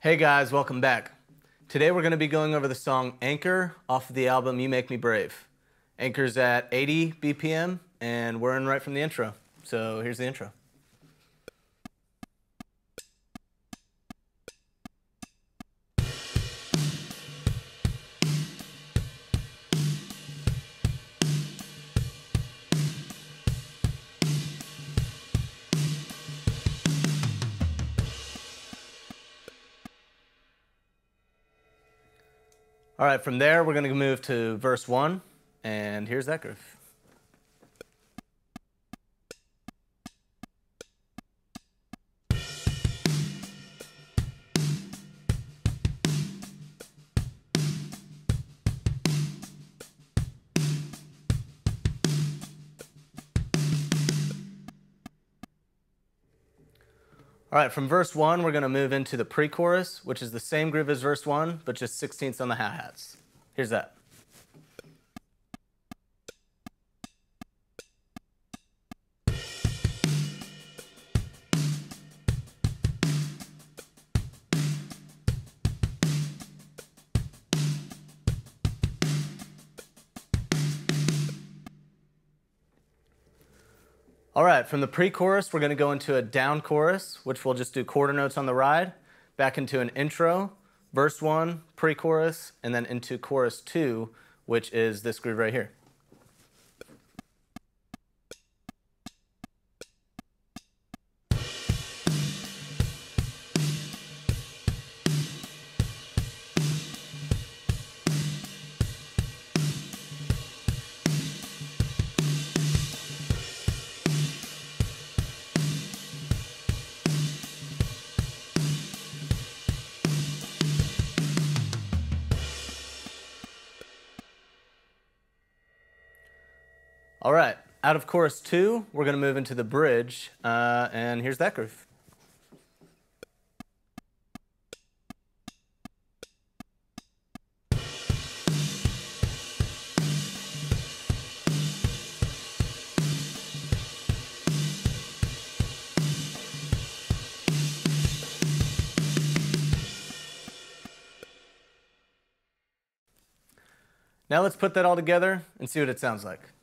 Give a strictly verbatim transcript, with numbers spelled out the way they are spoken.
Hey guys, welcome back. Today we're going to be going over the song Anchor off of the album You Make Me Brave. Anchor's at eighty B P M and we're in right from the intro. So here's the intro. All right, from there we're going to move to verse one, and here's that groove. All right, from verse one, we're going to move into the pre-chorus, which is the same groove as verse one, but just sixteenths on the hi-hats. Here's that. All right, from the pre-chorus, we're going to go into a down chorus, which we'll just do quarter notes on the ride, back into an intro, verse one, pre-chorus, and then into chorus two, which is this groove right here. All right, out of chorus two, we're going to move into the bridge, uh, and here's that groove. Now let's put that all together and see what it sounds like.